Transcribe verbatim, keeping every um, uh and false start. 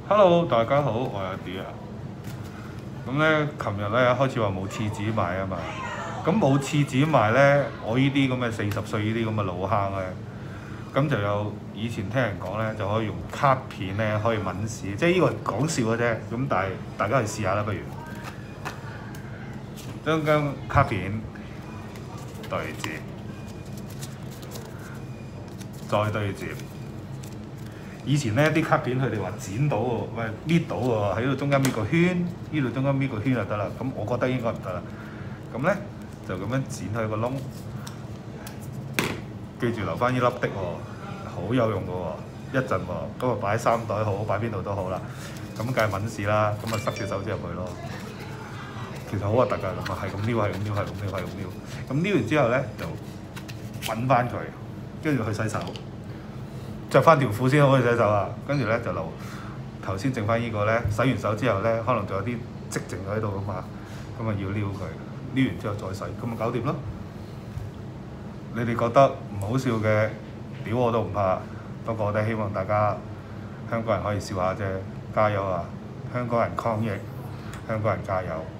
Hello，大家好，我係阿 D 啊。咁咧，琴日咧開始話冇廁紙賣啊嘛。咁冇廁紙賣咧，我呢啲咁嘅四十歲呢啲咁嘅老坑咧，咁就有以前聽人講咧，就可以用卡片咧可以抿屎，即係呢個講笑嘅啫。咁但係大家去試下啦，不如將張卡片對接，再對接。以前咧啲卡片佢哋話剪到喎，喂搣到喎，喺度中間搣個圈，呢度中間搣個圈就得啦。咁我覺得應該唔得啦。咁咧就咁樣剪開個窿，記住留翻呢粒的喎，好有用嘅喎。一陣喎，咁啊擺衫袋好，擺邊度都好啦。咁梗係抿屎啦，咁啊塞隻手指入去咯。其實好核突㗎，咁啊係咁撩，係咁撩，係咁撩，係咁撩。咁撩完之後咧就抿翻佢，跟住去洗手。着翻條褲先可以洗手啊，跟住咧就留頭先剩翻呢個咧，洗完手之後咧，可能仲有啲積剩喺度㗎嘛，咁啊要撩佢，撩完之後再洗，咁咪搞掂咯。你哋覺得唔好笑嘅，屌我都唔怕，不過我都希望大家香港人可以笑下啫，加油啊！香港人抗疫，香港人加油！